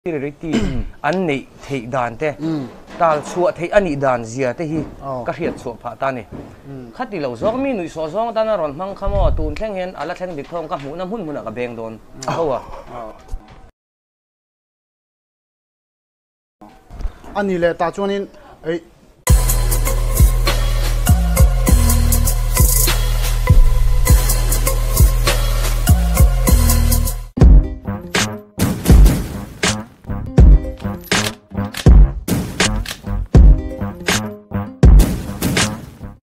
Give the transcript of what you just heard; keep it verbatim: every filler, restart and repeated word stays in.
ที่เรตีอันนี้เทียดานเต้ตาลชัวเทียอันนี้ดานเสียเตฮีก็เรียดชัวผ่าตานี่ขัดที่เราซ้อมมีหนุ่ยซ้อซ้อมตาน่ารอนมังขโมยตูนแท่งเห็นอะไรแท่งดิบทองกับหมูน้ำหุ่นหมูน่ะกับเบงโดนเขาว่าอันนี้แหละตาช่วงนี้เอ้ย